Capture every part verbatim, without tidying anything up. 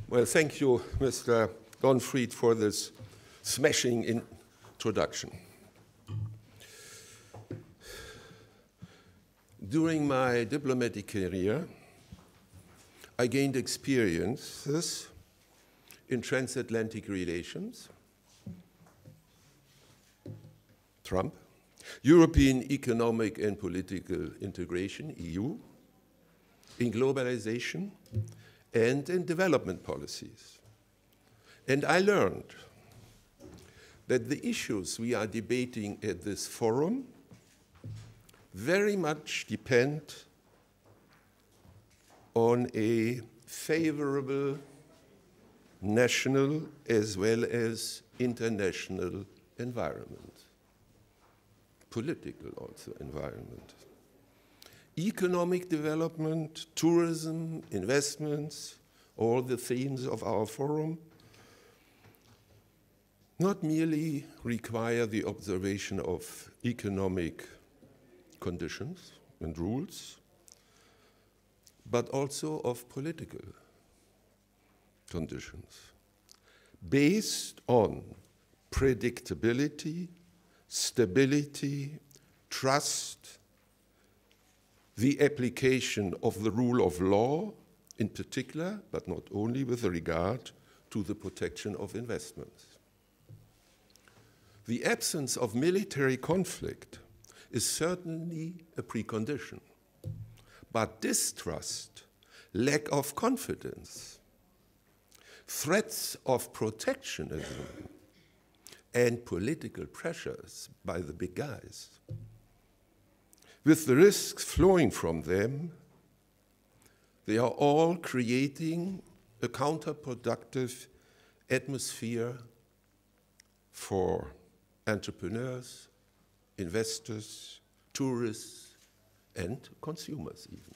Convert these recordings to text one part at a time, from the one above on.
Well, thank you, Mister Gottfried, for this smashing introduction. During my diplomatic career, I gained experiences in transatlantic relations, Trump, European economic and political integration, E U, in globalization, and in development policies. And I learned that the issues we are debating at this forum very much depend on a favorable national as well as international environment, political also environment. Economic development, tourism, investments, all the themes of our forum, not merely require the observation of economic conditions and rules, but also of political conditions, based on predictability, stability, trust, the application of the rule of law in particular, but not only with regard to the protection of investments. The absence of military conflict is certainly a precondition, but distrust, lack of confidence, threats of protectionism, and political pressures by the big guys, with the risks flowing from them, they are all creating a counterproductive atmosphere for entrepreneurs, investors, tourists, and consumers even.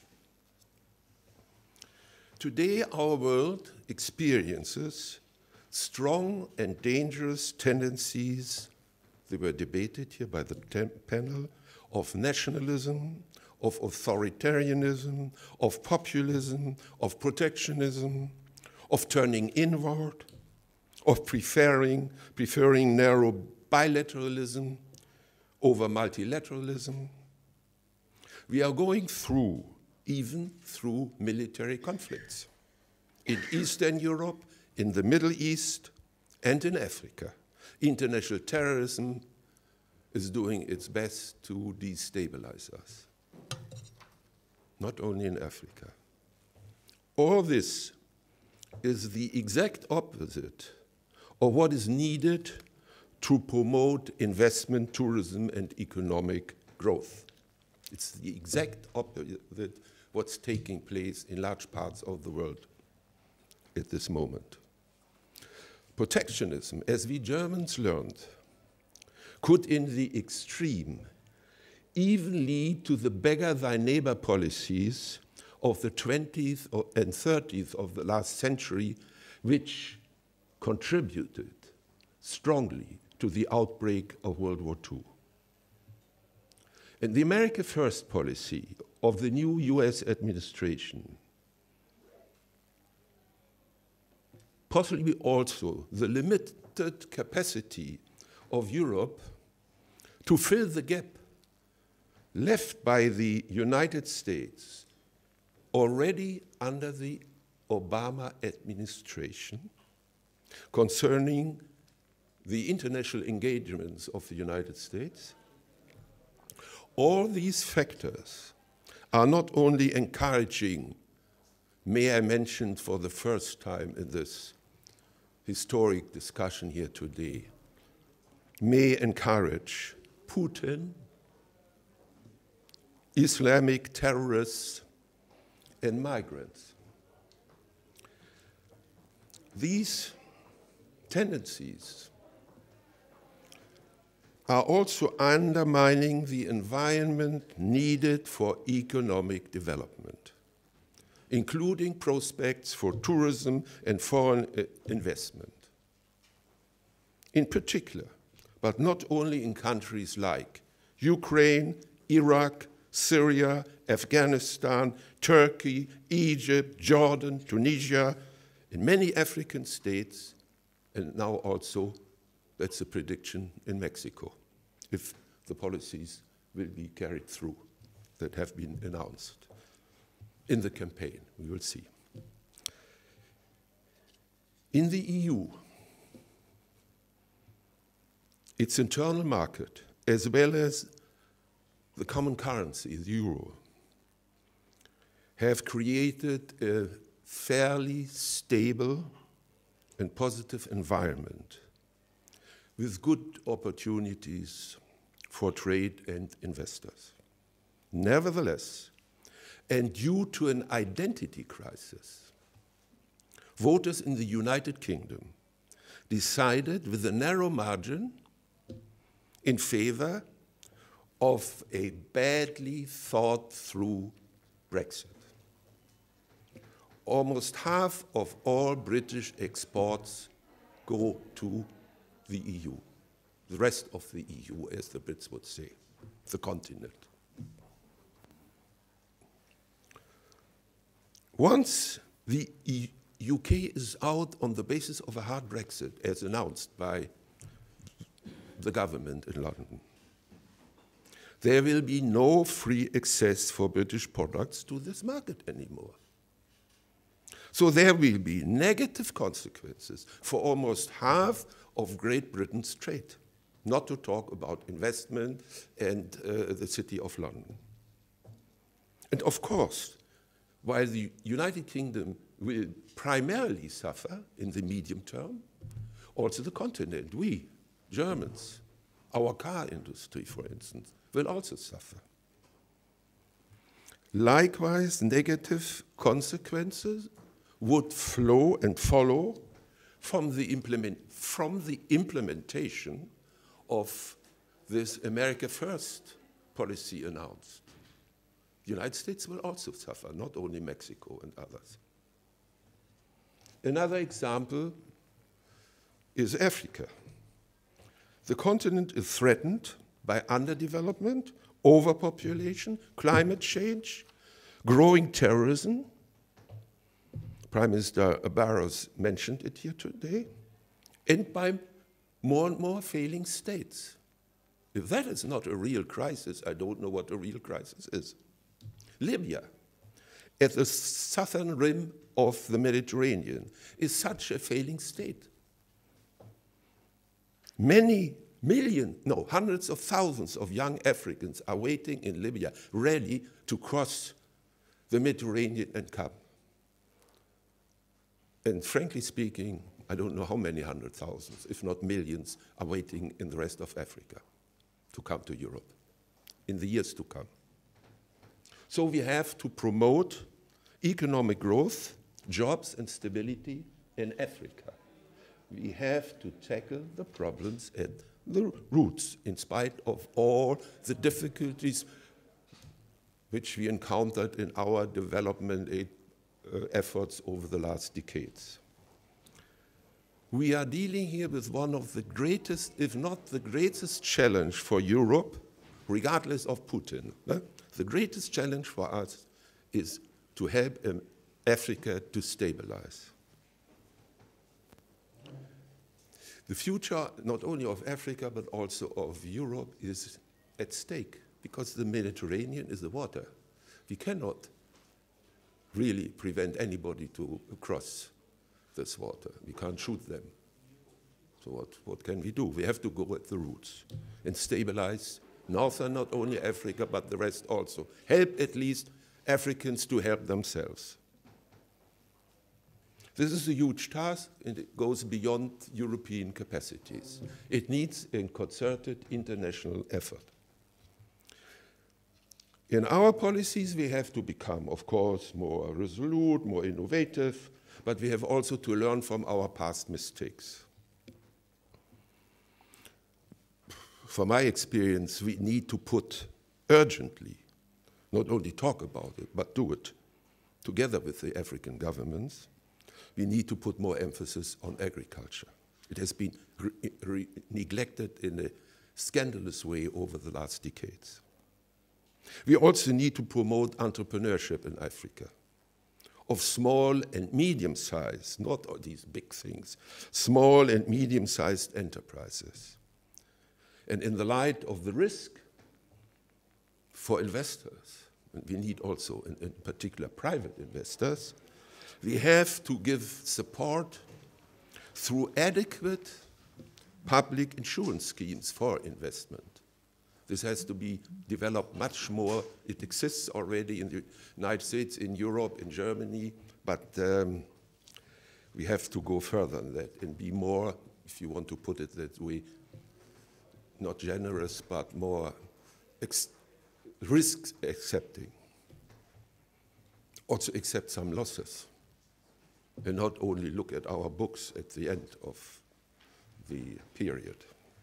Today, our world experiences strong and dangerous tendencies, they were debated here by the panel, of nationalism, of authoritarianism, of populism, of protectionism, of turning inward, of preferring, preferring narrow bilateralism over multilateralism. We are going through, even through military conflicts in Eastern Europe, in the Middle East, and in Africa. International terrorism is doing its best to destabilize us, not only in Africa. All this is the exact opposite of what is needed to promote investment, tourism, and economic growth. It's the exact opposite of what's taking place in large parts of the world at this moment. Protectionism, as we Germans learned, could in the extreme even lead to the beggar thy neighbor policies of the twentieth and thirtieth of the last century, which contributed strongly to the outbreak of World War Two. And the America First policy of the new U S administration, possibly also the limited capacity of Europe to fill the gap left by the United States already under the Obama administration concerning the international engagements of the United States. All these factors are not only encouraging, may I mention for the first time in this historic discussion here today, may encourage Putin, Islamic terrorists, and migrants. These tendencies are also undermining the environment needed for economic development, including prospects for tourism and foreign investment. In particular, but not only in countries like Ukraine, Iraq, Syria, Afghanistan, Turkey, Egypt, Jordan, Tunisia, in many African states, and now also, that's a prediction, in Mexico, if the policies will be carried through that have been announced in the campaign. We will see. In the E U, its internal market, as well as the common currency, the euro, have created a fairly stable and positive environment with good opportunities for trade and investors. Nevertheless, and due to an identity crisis, voters in the United Kingdom decided with a narrow margin in favor of a badly thought through Brexit. Almost half of all British exports go to the E U, the rest of the E U, as the Brits would say, the continent. Once the U K is out on the basis of a hard Brexit, as announced by the government in London, there will be no free access for British products to this market anymore. So there will be negative consequences for almost half of Great Britain's trade, not to talk about investment and uh, the City of London. And of course, while the United Kingdom will primarily suffer in the medium term, also the continent, we, Germans, our car industry, for instance, will also suffer. Likewise, negative consequences would flow and follow from the, implement, from the implementation of this America First policy announced. The United States will also suffer, not only Mexico and others. Another example is Africa. The continent is threatened by underdevelopment, overpopulation, climate change, growing terrorism. Prime Minister Barrows mentioned it here today, and by more and more failing states. If that is not a real crisis, I don't know what a real crisis is. Libya, at the southern rim of the Mediterranean, is such a failing state. Many millions, no, hundreds of thousands of young Africans are waiting in Libya, ready to cross the Mediterranean and come. And frankly speaking, I don't know how many hundred thousands, if not millions, are waiting in the rest of Africa to come to Europe in the years to come. So we have to promote economic growth, jobs and stability in Africa. We have to tackle the problems at the roots, in spite of all the difficulties which we encountered in our development aid uh, efforts over the last decades. We are dealing here with one of the greatest, if not the greatest challenge for Europe, regardless of Putin. Eh? The greatest challenge for us is to help um, Africa to stabilize. The future, not only of Africa, but also of Europe, is at stake, because the Mediterranean is the water. We cannot really prevent anybody to cross this water. We can't shoot them. So what, what can we do? We have to go at the roots and stabilize northern, not only Africa, but the rest also. Help at least Africans to help themselves. This is a huge task, and it goes beyond European capacities. It needs a concerted international effort. In our policies, we have to become, of course, more resolute, more innovative, but we have also to learn from our past mistakes. From my experience, we need to put urgently, not only talk about it, but do it, together with the African governments. We need to put more emphasis on agriculture. It has been re neglected in a scandalous way over the last decades. We also need to promote entrepreneurship in Africa. of small and medium-sized, not all these big things, small and medium-sized enterprises. And in the light of the risk for investors, and we need also, in, in particular, private investors, we have to give support through adequate public insurance schemes for investment. This has to be developed much more. It exists already in the United States, in Europe, in Germany, but um, we have to go further than that and be more, if you want to put it that way, not generous, but more risk accepting. Also accept some losses and not only look at our books at the end of the period.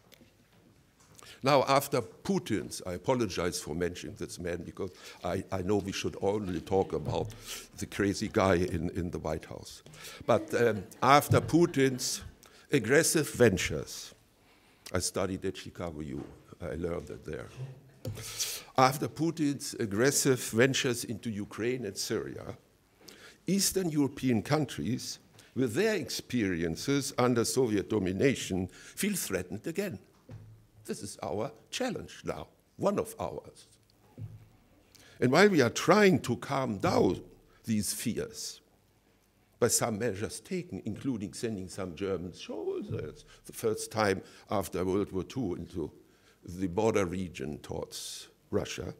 Now, after Putin's, I apologize for mentioning this man because I, I know we should only talk about the crazy guy in, in the White House. But um, after Putin's aggressive ventures, I studied at Chicago U, I learned it there. After Putin's aggressive ventures into Ukraine and Syria, Eastern European countries, with their experiences under Soviet domination, feel threatened again. This is our challenge now, one of ours. And while we are trying to calm down these fears by some measures taken, including sending some German soldiers the first time after World War Two into the border region towards Russia,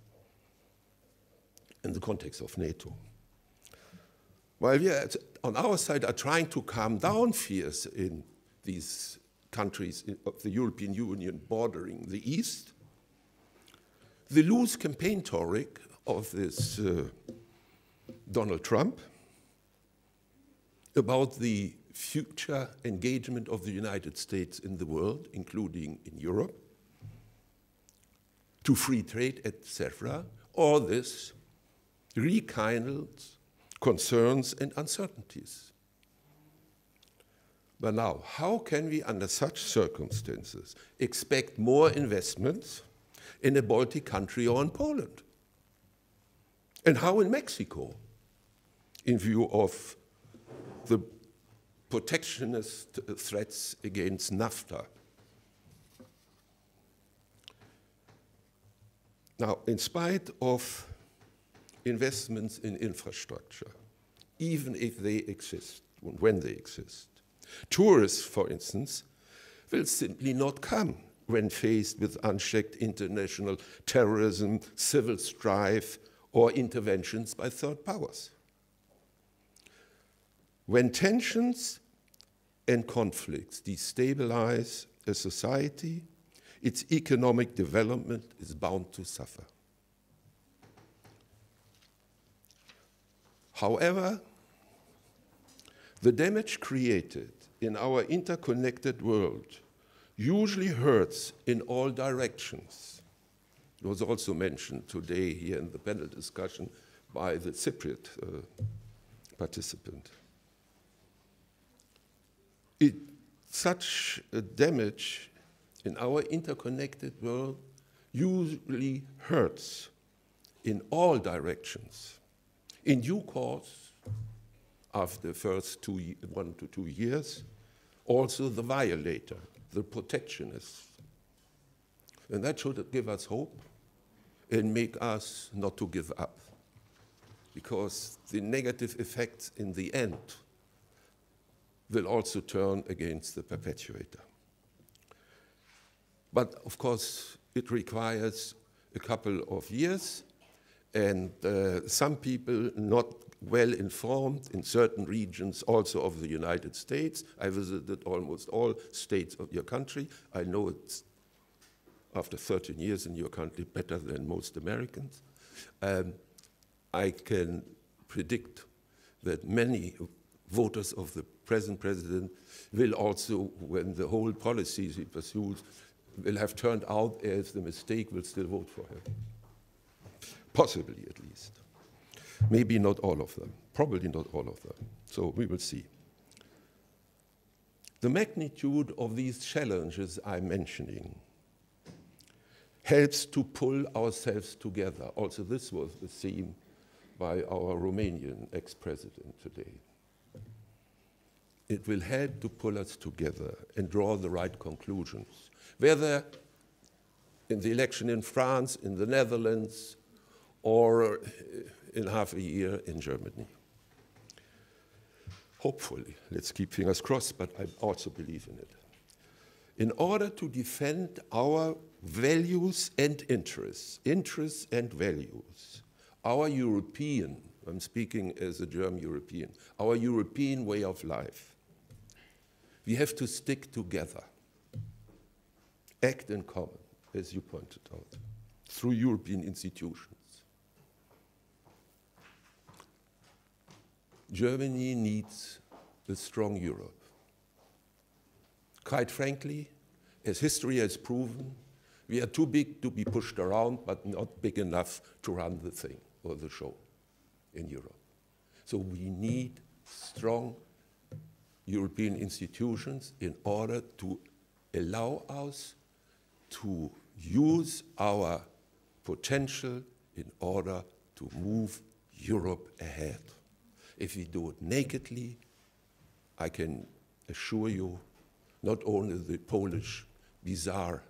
in the context of NATO. While we are, on our side, are trying to calm down fears in these countries of the European Union bordering the East, the loose campaign rhetoric of this uh, Donald Trump about the future engagement of the United States in the world, including in Europe, to free trade, et cetera, all this rekindles concerns and uncertainties. But now, how can we, under such circumstances, expect more investments in a Baltic country or in Poland? And how in Mexico, in view of the protectionist threats against NAFTA? Now, in spite of investments in infrastructure, even if they exist, when they exist, tourists, for instance, will simply not come when faced with unchecked international terrorism, civil strife, or interventions by third powers. When tensions and conflicts destabilize a society, its economic development is bound to suffer. However, the damage created in our interconnected world usually hurts in all directions. It was also mentioned today here in the panel discussion by the Cypriot uh, participant. It, such a damage in our interconnected world usually hurts in all directions. In due course, after the first two, one to two years, also the violator, the protectionist. And that should give us hope and make us not to give up, because the negative effects in the end will also turn against the perpetuator. But of course, it requires a couple of years, and uh, some people not well informed in certain regions also of the United States. I visited almost all states of your country. I know it's, after thirteen years in your country, better than most Americans. Um, I can predict that many voters of the present president will also, when the whole policies he pursues will have turned out as the mistake, will still vote for him. Possibly, at least. Maybe not all of them. Probably not all of them. So we will see. The magnitude of these challenges I'm mentioning helps to pull ourselves together. Also, this was the theme by our Romanian ex-president today. It will help to pull us together and draw the right conclusions, whether in the election in France, in the Netherlands, or in half a year in Germany. Hopefully, let's keep fingers crossed, but I also believe in it. In order to defend our values and interests, interests and values, our European, I'm speaking as a German European, our European way of life, we have to stick together, act in common, as you pointed out, through European institutions. Germany needs a strong Europe. Quite frankly, as history has proven, we are too big to be pushed around, but not big enough to run the thing or the show in Europe. So we need strong European institutions in order to allow us to use our potential in order to move Europe ahead. If we do it nakedly, I can assure you, not only the Polish bizarre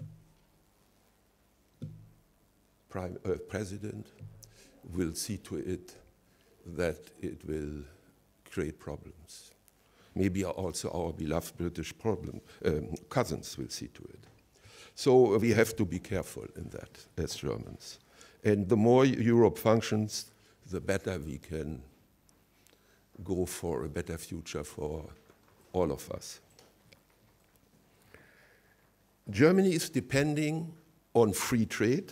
prime, uh, president will see to it that it will create problems. Maybe also our beloved British problem, um, cousins will see to it. So we have to be careful in that as Germans. And the more Europe functions, the better we can go for a better future for all of us. Germany is depending on free trade.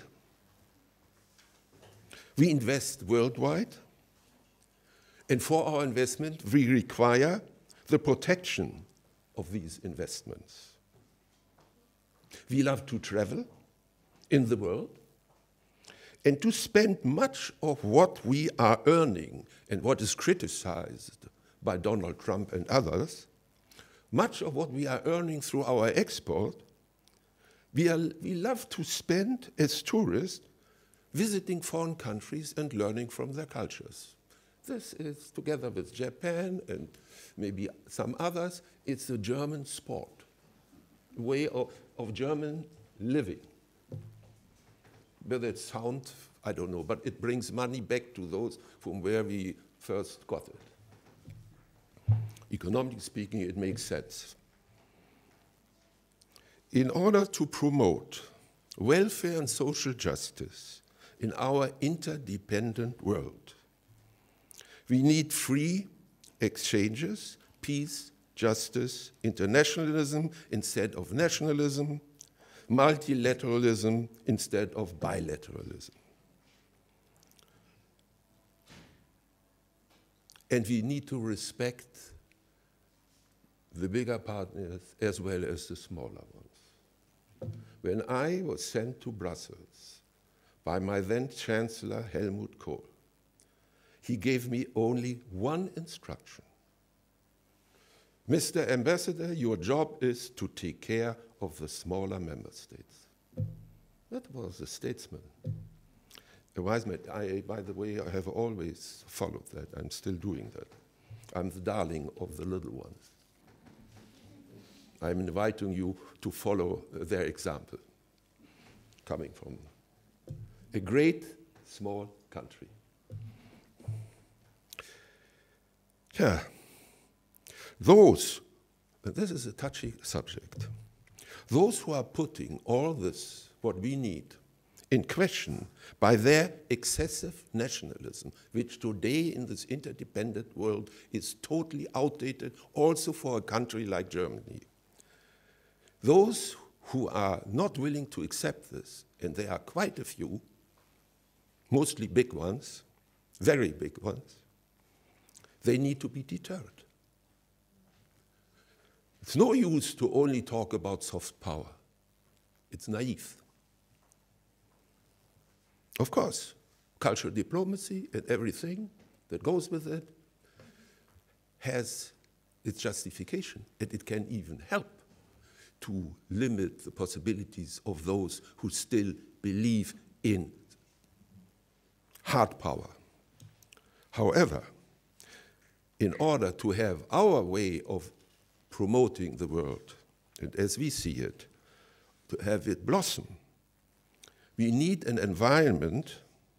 We invest worldwide, and for our investment, we require the protection of these investments. We love to travel in the world and to spend much of what we are earning and what is criticized by Donald Trump and others, much of what we are earning through our export, we, are, we love to spend as tourists visiting foreign countries and learning from their cultures. This is, together with Japan and maybe some others, it's a German sport, a way of, of German living. Whether it sounds, I don't know, but it brings money back to those from where we first got it. Economically speaking, it makes sense. In order to promote welfare and social justice in our interdependent world, we need free exchanges, peace, justice, internationalism instead of nationalism, multilateralism instead of bilateralism. And we need to respect the bigger partners as well as the smaller ones. When I was sent to Brussels by my then Chancellor Helmut Kohl, he gave me only one instruction. Mister Ambassador, your job is to take care of the smaller member states. That was a statesman. A wise man. I, by the way, I have always followed that. I'm still doing that. I'm the darling of the little ones. I'm inviting you to follow their example, coming from a great small country. Yeah. Those, and this is a touchy subject, those who are putting all this, what we need, in question by their excessive nationalism, which today in this interdependent world is totally outdated, also for a country like Germany. Those who are not willing to accept this, and there are quite a few, mostly big ones, very big ones, they need to be deterred. It's no use to only talk about soft power. It's naive. Of course, cultural diplomacy and everything that goes with it has its justification, and it can even help to limit the possibilities of those who still believe in hard power. However, in order to have our way of promoting the world, and as we see it, to have it blossom, we need an environment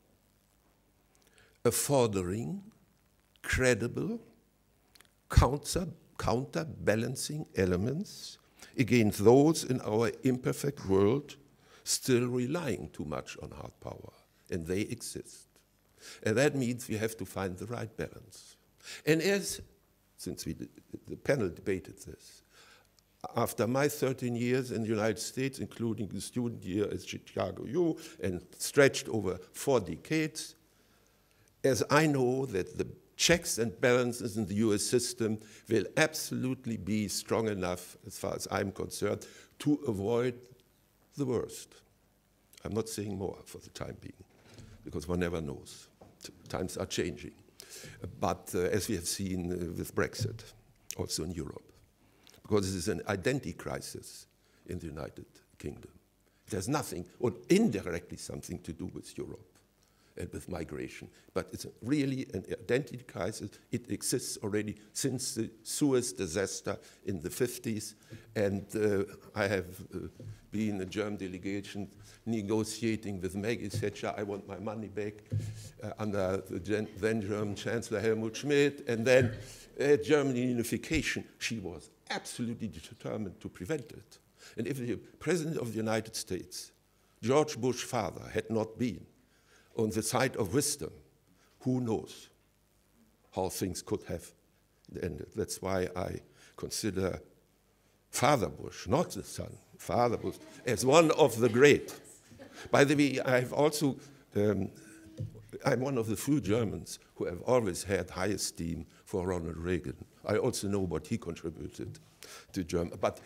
affording credible counter, counterbalancing elements against those in our imperfect world still relying too much on hard power, and they exist. And that means we have to find the right balance. And as, since we, the panel debated this, after my thirteen years in the United States, including the student year at Chicago U, and stretched over four decades, as I know that the checks and balances in the U S system will absolutely be strong enough, as far as I'm concerned, to avoid the worst. I'm not saying more for the time being, because one never knows. Times are changing. But uh, as we have seen uh, with Brexit, also in Europe, because this is an identity crisis in the United Kingdom. It has nothing, or indirectly something to do with Europe and with migration, but it's really an identity crisis. It exists already since the Suez disaster in the fifties, and uh, I have uh, been a German delegation negotiating with Maggie Thatcher, I want my money back, uh, under the then German Chancellor Helmut Schmidt, and then uh, German unification. She was absolutely determined to prevent it. And if the President of the United States, George Bush father, had not been on the side of wisdom, who knows how things could have ended. That's why I consider Father Bush, not the son, Father Bush, as one of the great. By the way, I've also, um, I'm one of the few Germans who have always had high esteem for Ronald Reagan. I also know what he contributed to Germany. But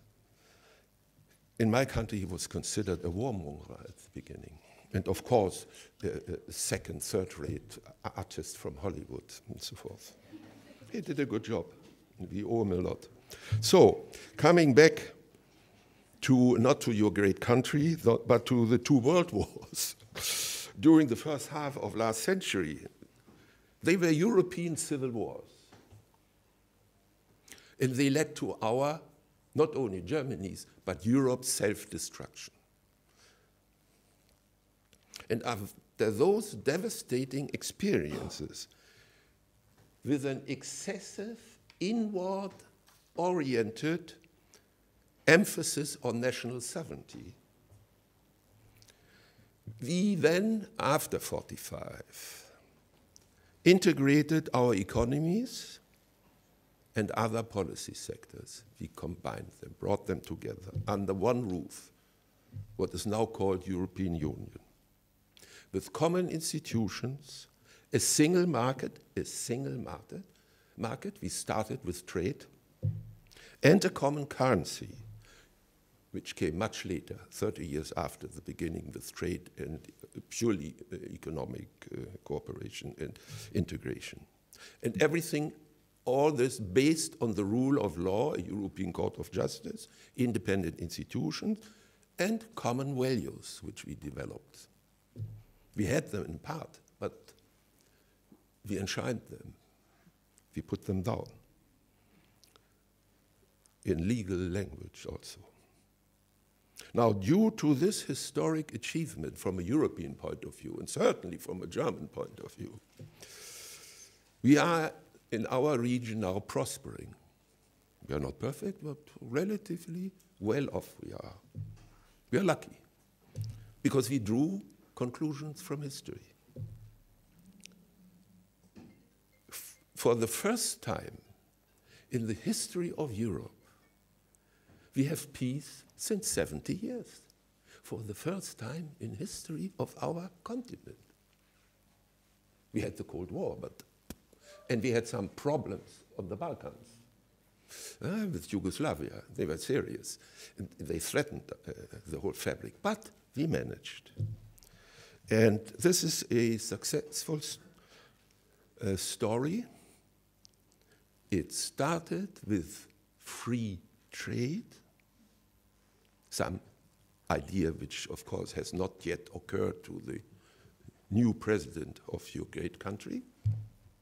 in my country, he was considered a warmonger at the beginning. And of course, a, a second, third-rate artist from Hollywood and so forth. He did a good job. We owe him a lot. So, coming back to, not to your great country, but to the two world wars. During the first half of last century, they were European civil wars. And they led to our, not only Germany's, but Europe's self-destruction. And after those devastating experiences, with an excessive, inward-oriented emphasis on national sovereignty, we then, after forty-five, integrated our economies and other policy sectors. We combined them, brought them together under one roof, what is now called European Union, with common institutions, a single market, a single market, market, we started with trade, and a common currency, which came much later, thirty years after the beginning with trade and purely uh, economic uh, cooperation and integration. And everything, all this based on the rule of law, a European Court of Justice, independent institutions, and common values, which we developed. We had them in part, but we enshrined them. We put them down in legal language also. Now, due to this historic achievement from a European point of view, and certainly from a German point of view, we are in our region now prospering. We are not perfect, but relatively well off we are. We are lucky, because we drew conclusions from history. F- for the first time in the history of Europe, we have peace since seventy years, for the first time in history of our continent. We had the Cold War, but, and we had some problems on the Balkans. Uh, with Yugoslavia, they were serious. And they threatened uh, the whole fabric, but we managed. And this is a successful uh, story. It started with free trade, some idea which, of course, has not yet occurred to the new president of your great country.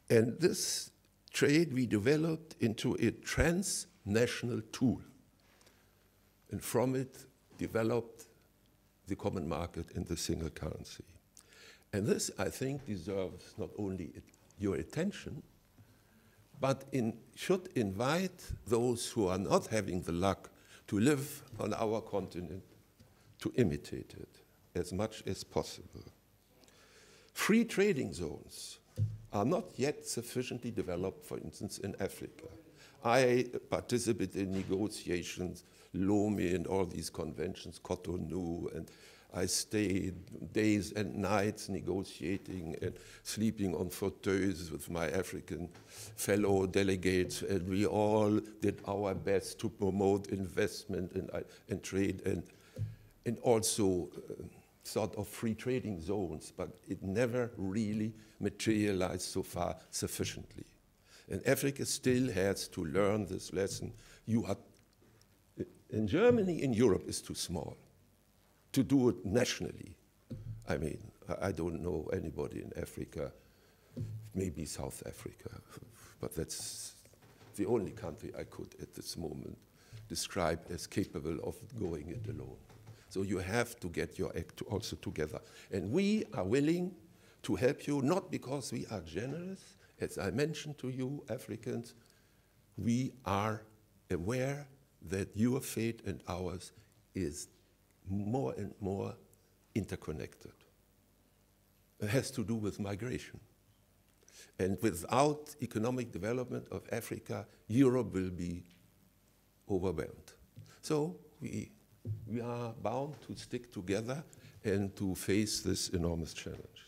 And this trade we developed into a transnational tool. And from it developed the common market and the single currency. And this, I think, deserves not only it, your attention, but in, should invite those who are not having the luck to live on our continent to imitate it as much as possible. Free trading zones are not yet sufficiently developed, for instance, in Africa. I participate in negotiations, Lomé and all these conventions, Cotonou, and I stayed days and nights negotiating and sleeping on fauteuils with my African fellow delegates, and we all did our best to promote investment and, and trade, and, and also uh, sort of free trading zones, but it never really materialized so far sufficiently. And Africa still has to learn this lesson. You are, in Germany, in Europe, is too small to do it nationally. I mean, I don't know anybody in Africa, maybe South Africa, but that's the only country I could at this moment describe as capable of going it alone. So you have to get your act also together. And we are willing to help you, not because we are generous. As I mentioned to you, Africans, we are aware that your fate and ours is more and more interconnected. It has to do with migration. And without economic development of Africa, Europe will be overwhelmed. So we, we are bound to stick together and to face this enormous challenge.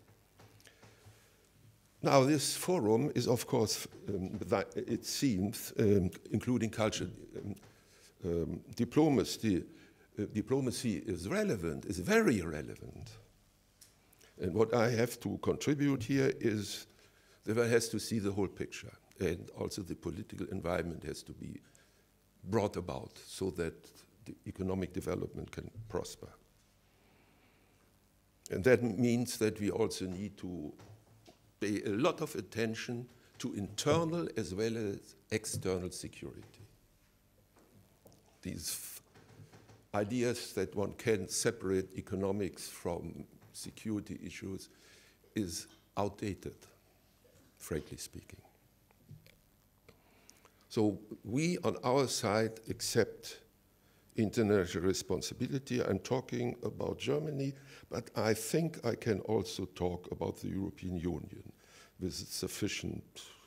Now, this forum is, of course, um, it seems, um, including culture, um, um, diplomacy, uh, diplomacy is relevant, is very relevant. And what I have to contribute here is that one has to see the whole picture, and also the political environment has to be brought about so that the economic development can prosper. And that means that we also need to pay a lot of attention to internal as well as external security. These ideas that one can separate economics from security issues is outdated, frankly speaking. So we on our side accept international responsibility. I'm talking about Germany, but I think I can also talk about the European Union with sufficient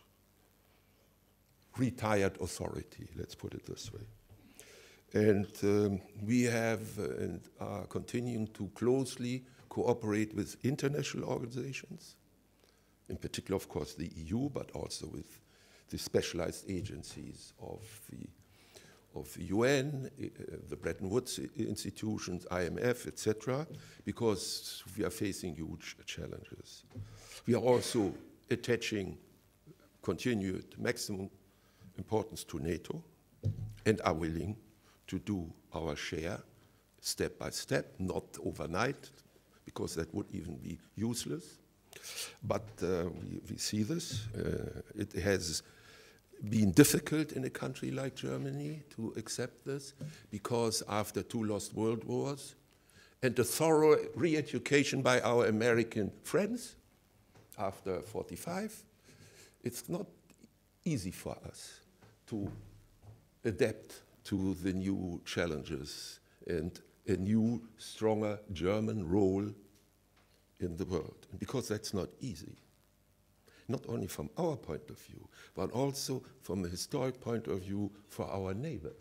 retired authority, let's put it this way. And um, we have uh, and are continuing to closely cooperate with international organizations, in particular, of course, the E U, but also with the specialized agencies of the of the U N, uh, the Bretton Woods institutions, I M F, et cetera, because we are facing huge challenges. We are also attaching continued maximum importance to NATO and are willing to do our share step by step, not overnight, because that would even be useless. But uh, we, we see this. Uh, it has been difficult in a country like Germany to accept this, because after two lost world wars and a thorough re-education by our American friends after forty-five, it's not easy for us to adapt to the new challenges and a new, stronger German role in the world. And because that's not easy, not only from our point of view, but also from a historic point of view for our neighbors.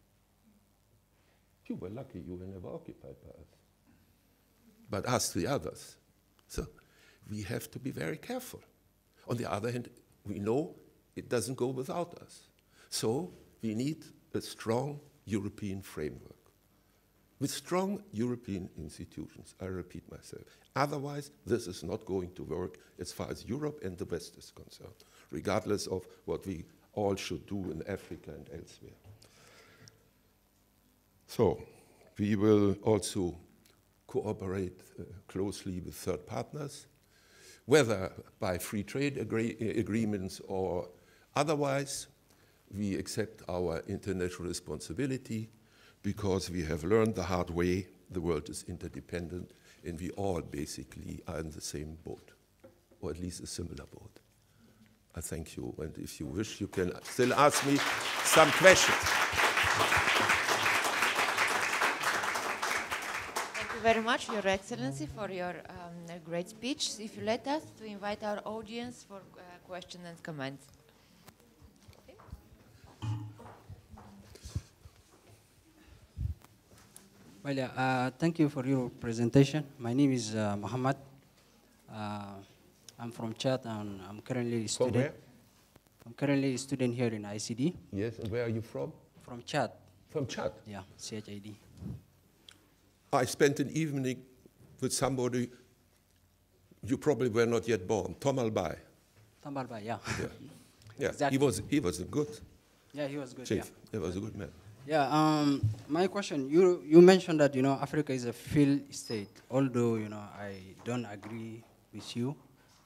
You were lucky you were never occupied by us. But us, the others. So we have to be very careful. On the other hand, we know it doesn't go without us. So we need a strong European framework with strong European institutions, I repeat myself. Otherwise, this is not going to work as far as Europe and the West is concerned, regardless of what we all should do in Africa and elsewhere. So, we will also cooperate uh, closely with third partners. whether by free trade agree agreements or otherwise. We accept our international responsibility because we have learned the hard way the world is interdependent and we all basically are in the same boat, or at least a similar boat. I thank you, and if you wish, you can still ask me some questions. Thank you very much, Your Excellency, for your um, great speech. If you let us to invite our audience for uh, questions and comments. Well, yeah, uh, thank you for your presentation. My name is uh, Muhammad. Uh, I'm from Chad and I'm currently a student. From where? I'm currently a student here in I C D. Yes, and where are you from? From Chad. From Chad? Yeah, C H I D. I spent an evening with somebody, you probably were not yet born, Tom Albay. Tom Albay, yeah. Yeah, yeah. Exactly. he was he was a good Yeah, he was good. chief. Yeah. He was a good man. Yeah, um, my question, you, you mentioned that, you know, Africa is a failed state, although, you know, I don't agree with you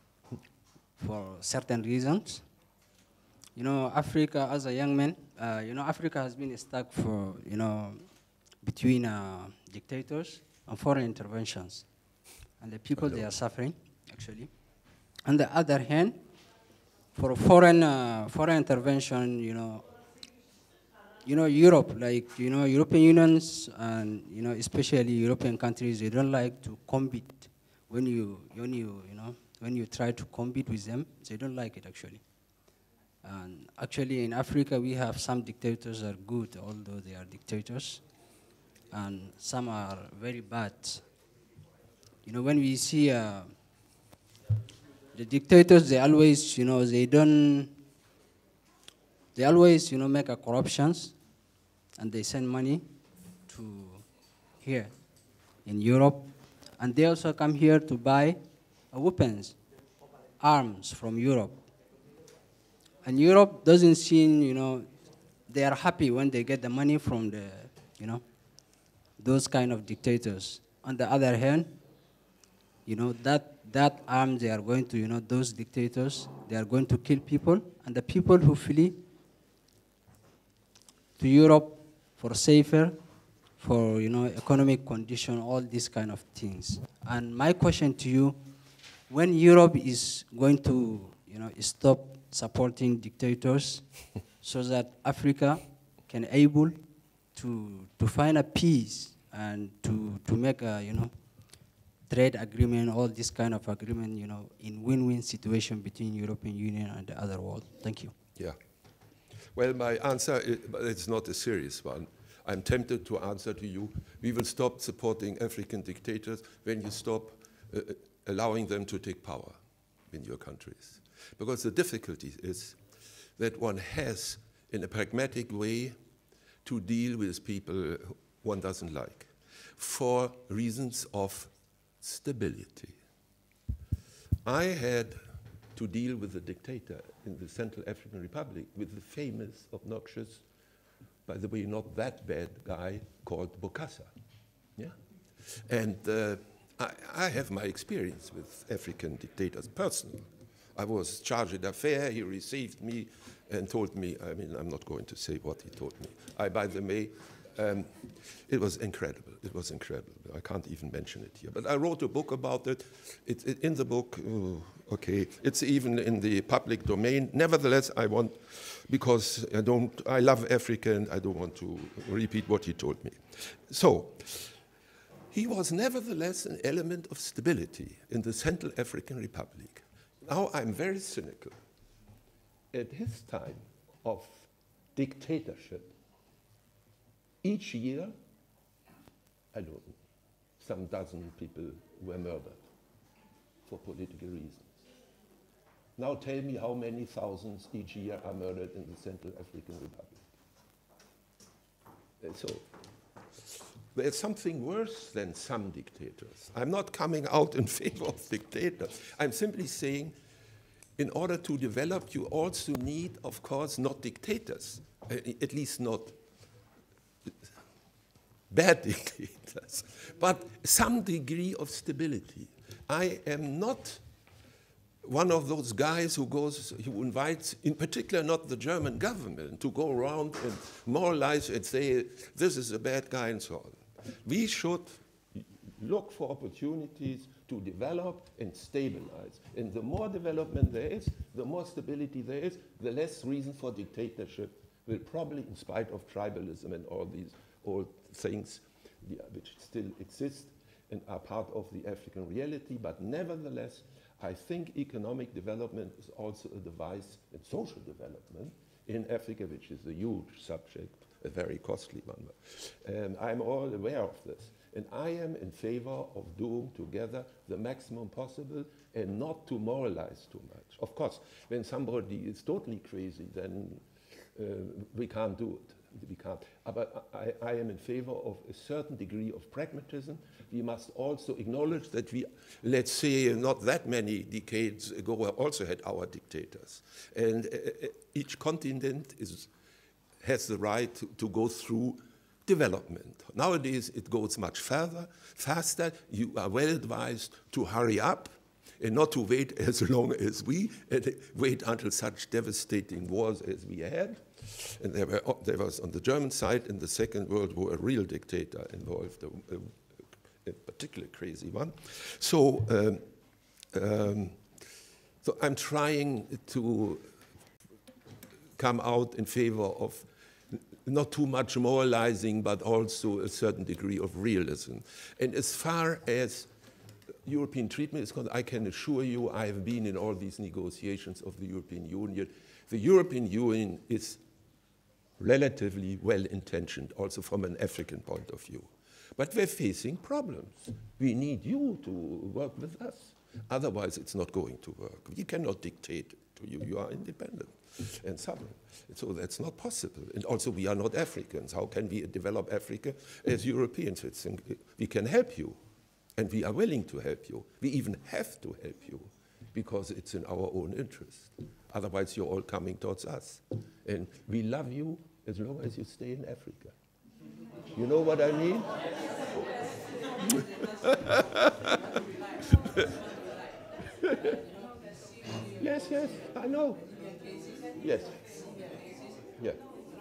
for certain reasons. You know, Africa, as a young man, uh, you know, Africa has been stuck for, you know, between uh, dictators and foreign interventions. And the people, they are suffering, actually. On the other hand, for foreign, uh, foreign intervention, you know, you know, Europe, like, you know, European unions and, you know, especially European countries, they don't like to compete when you, when you, you know, when you try to compete with them, they don't like it, actually. And actually, in Africa, we have some dictators that are good, although they are dictators, and some are very bad. You know, when we see uh, the dictators, they always, you know, they don't, they always, you know, make a corruptions, and they send money to here in Europe, and they also come here to buy uh, weapons, arms from Europe. And Europe doesn't seem, you know, they are happy when they get the money from the, you know, those kind of dictators. On the other hand, you know, that, that arm they are going to, you know, those dictators, they are going to kill people, and the people who flee to Europe for safer, for, you know, economic condition, all these kind of things. And my question to you, when Europe is going to, you know, stop supporting dictators so that Africa can able to, to find a peace and to, to make a, you know, trade agreement, all this kind of agreement, you know, in win-win situation between European Union and the other world. Thank you. Yeah. Well, my answer is, it's not a serious one. I'm tempted to answer to you, we will stop supporting African dictators when you stop uh, allowing them to take power in your countries. Because the difficulty is that one has, in a pragmatic way, to deal with people one doesn't like for reasons of stability. I had to deal with a dictator in the Central African Republic with the famous, obnoxious, by the way, not that bad guy called Bokassa. Yeah? And uh, I, I have my experience with African dictators, personal. I was chargé d'affaires, he received me and told me, I mean, I'm not going to say what he told me. I, by the way, um, it was incredible, it was incredible. I can't even mention it here. But I wrote a book about it. It's it, in the book, oh, okay, it's even in the public domain. Nevertheless, I want, because I don't, I love Africa and I don't want to repeat what he told me. So, he was nevertheless an element of stability in the Central African Republic. Now I'm very cynical. At his time of dictatorship, each year, I don't know, some dozen people were murdered for political reasons. Now tell me how many thousands each year are murdered in the Central African Republic. And so, there's something worse than some dictators. I'm not coming out in favor of dictators. I'm simply saying, in order to develop, you also need, of course, not dictators, at least not bad dictators, but some degree of stability. I am not one of those guys who goes, who invites, in particular not the German government, to go around and moralize and say, this is a bad guy and so on. We should look for opportunities to develop and stabilize. And the more development there is, the more stability there is, the less reason for dictatorship will probably, in spite of tribalism and all these old things, yeah, which still exist and are part of the African reality. But nevertheless, I think economic development is also a device in social development in Africa, which is a huge subject, a very costly one. And I'm all aware of this. And I am in favor of doing together the maximum possible and not to moralize too much. Of course, when somebody is totally crazy, then uh, we can't do it. We can't. But I, I am in favor of a certain degree of pragmatism. We must also acknowledge that we, let's say, not that many decades ago, also had our dictators. And uh, each continent is, has the right to, to go through development. Nowadays, it goes much further, faster. You are well advised to hurry up and not to wait as long as we, and wait until such devastating wars as we had. And there, were, there was on the German side in the Second World War a real dictator involved, a, a, a particularly crazy one. So, um, um, so I'm trying to come out in favor of not too much moralizing, but also a certain degree of realism. And as far as European treatment is concerned, I can assure you I have been in all these negotiations of the European Union. The European Union is relatively well-intentioned, also from an African point of view. But we're facing problems. We need you to work with us. Otherwise, it's not going to work. We cannot dictate to you. You are independent and sovereign. So that's not possible. And also, we are not Africans. How can we develop Africa as Europeans? It's, we can help you, and we are willing to help you. We even have to help you, because it's in our own interest. Otherwise, you're all coming towards us. And we love you as long as you stay in Africa. You know what I mean? Yes, yes, I know. Yes. Yeah.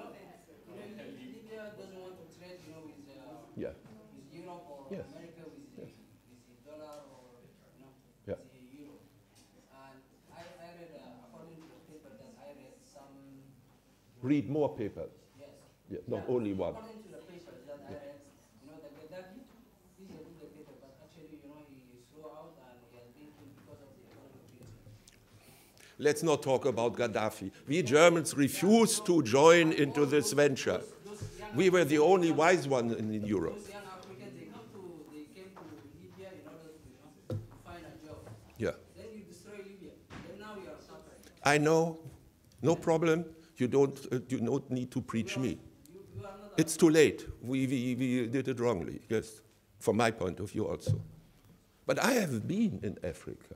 Libya doesn't want to trade, you know, with, uh, yeah. with Europe or yes. America with, yes. with the dollar or, you know, yeah. with the euro. And I, I read, uh, according to the paper that I read, some... Read more papers. Yes. Yeah, not yeah. only one. According to the papers that I read, you know, the Gaddafi, he's a good dictator, but actually, you know, he threw out and he has been killed because of the economic reasons. Let's not talk about Gaddafi. We Germans refused to join into this venture. We were the only wise one in, in Europe. Those young Africans, they, come to, they came to Libya in order to, you know, to find a job. Yeah. Then you destroy Libya. Then now you are suffering. I know. No problem. You don't, uh, you don't need to preach You are, me. you, you are not It's too late. We, we, we did it wrongly, yes, from my point of view also. But I have been in Africa.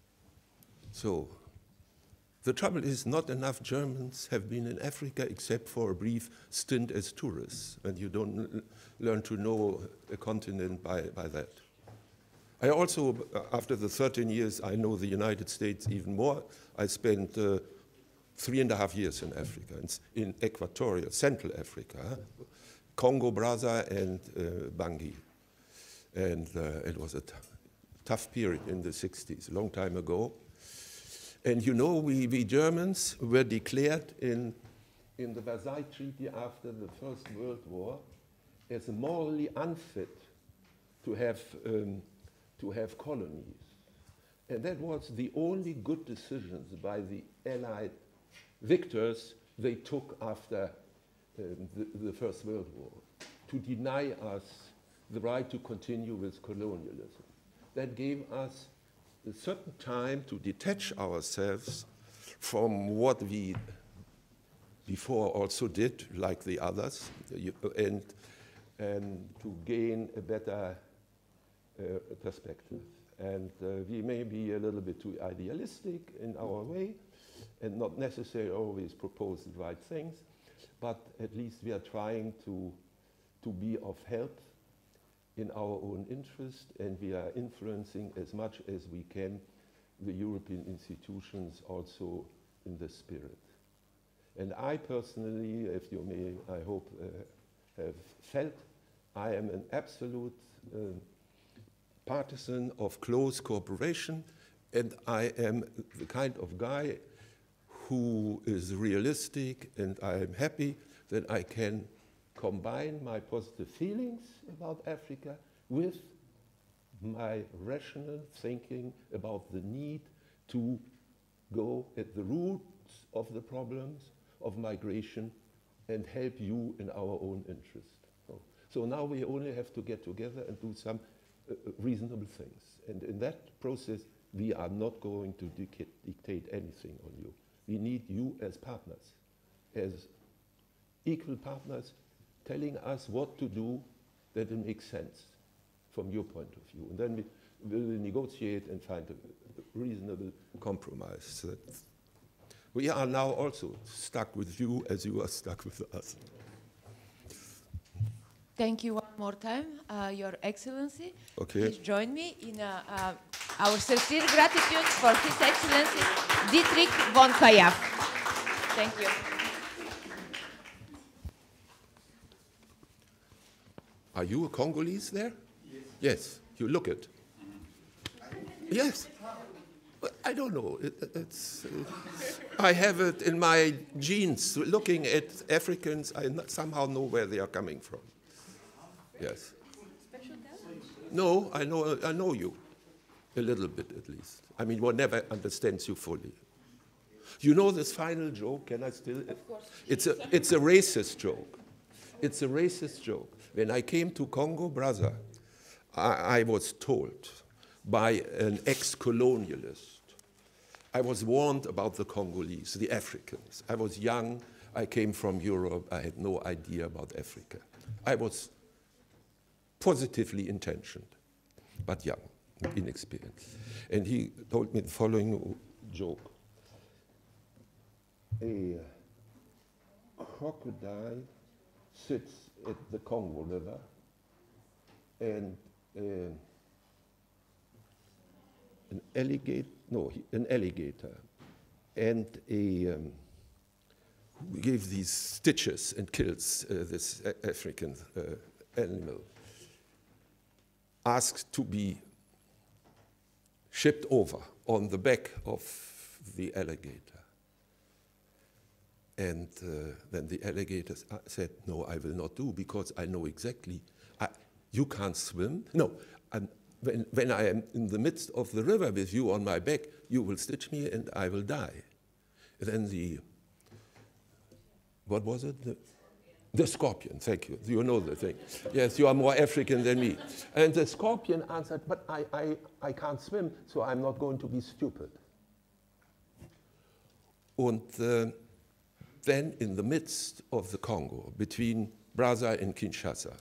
So the trouble is not enough Germans have been in Africa except for a brief stint as tourists, and you don't learn to know a continent by, by that. I also, after the thirteen years, I know the United States even more. I spent uh, three and a half years in Africa, in, in Equatorial, Central Africa, huh? Congo, Brazza, and uh, Bangui. And uh, it was a t tough period in the sixties, a long time ago. And you know, we, we Germans were declared in, in the Versailles Treaty after the First World War as morally unfit to have, um, to have colonies. And that was the only good decisions by the Allied victors they took after um, the, the First World War, to deny us the right to continue with colonialism. That gave us a certain time to detach ourselves from what we before also did, like the others, and, and to gain a better uh, perspective. And uh, we may be a little bit too idealistic in our way and not necessarily always propose the right things, but at least we are trying to, to be of help in our own interest, and we are influencing as much as we can the European institutions also in this spirit. And I personally, if you may, I hope, uh, have felt, I am an absolute uh, partisan of close cooperation, and I am the kind of guy who is realistic, and I am happy that I can combine my positive feelings about Africa with my rational thinking about the need to go at the roots of the problems of migration and help you in our own interest. So, so now we only have to get together and do some uh, reasonable things. And in that process, we are not going to dic dictate anything on you. We need you as partners, as equal partners, telling us what to do that it makes sense from your point of view. And then we will negotiate and find a reasonable compromise. That we are now also stuck with you as you are stuck with us. Thank you one more time, uh, Your Excellency. Okay. Please join me in uh, uh, our sincere gratitude for His Excellency Dietrich von Kayaf. Thank you. Are you a Congolese there? Yes. Yes, you look it. Yes. I don't know. It, it's, uh, I have it in my genes. Looking at Africans, I somehow know where they are coming from. Yes. No, I know, I know you. A little bit, at least. I mean, one never understands you fully. You know this final joke? Can I still? Of course. It's a, it's a racist joke. It's a racist joke. When I came to Congo, brother, I, I was told by an ex-colonialist, I was warned about the Congolese, the Africans. I was young, I came from Europe, I had no idea about Africa. I was positively intentioned, but young, inexperienced. And he told me the following joke. A crocodile sits at the Congo River, and uh, an alligator, no, he, an alligator, and a, um, who gave these stitches and kills uh, this a African uh, animal, asked to be shipped over on the back of the alligator. And uh, then the alligator said, no, I will not do, because I know exactly, I, you can't swim. No, I'm, when, when I am in the midst of the river with you on my back, you will stitch me and I will die. And then the, what was it? The, the scorpion, thank you. You know the thing. Yes, you are more African than me. And the scorpion answered, but I, I, I can't swim, so I'm not going to be stupid. Und uh, then in the midst of the Congo, between Brazza and Kinshasa,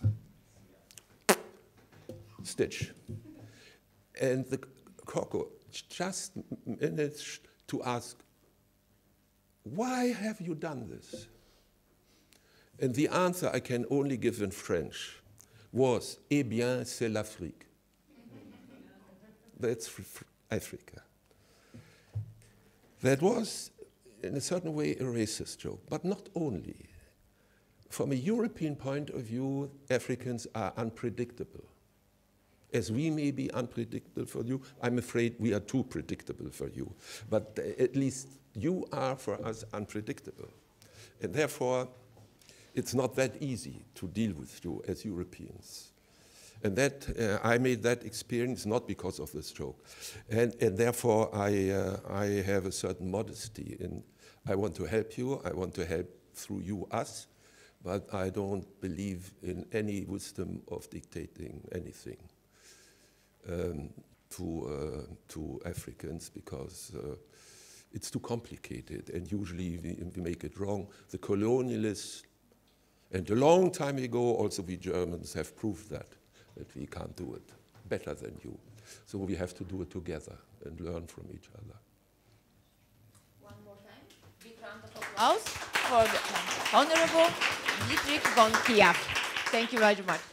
stitch. And the crocodile just managed to ask, why have you done this? And the answer I can only give in French was, eh bien, c'est l'Afrique. That's Africa. That was, in a certain way, a racist joke, but not only. From a European point of view, Africans are unpredictable. As we may be unpredictable for you, I'm afraid we are too predictable for you. But at least you are, for us, unpredictable. And therefore, it's not that easy to deal with you as Europeans. And that, uh, I made that experience not because of this joke. And, and therefore, I, uh, I have a certain modesty. In, I want to help you, I want to help through you us, but I don't believe in any wisdom of dictating anything um, to, uh, to Africans, because uh, it's too complicated, and usually we, we make it wrong. The colonialists, and a long time ago, also we Germans have proved that, that we can't do it better than you. So we have to do it together and learn from each other. One more time, big round of applause for the Honorable Dietrich von Kayaf. Thank you very much.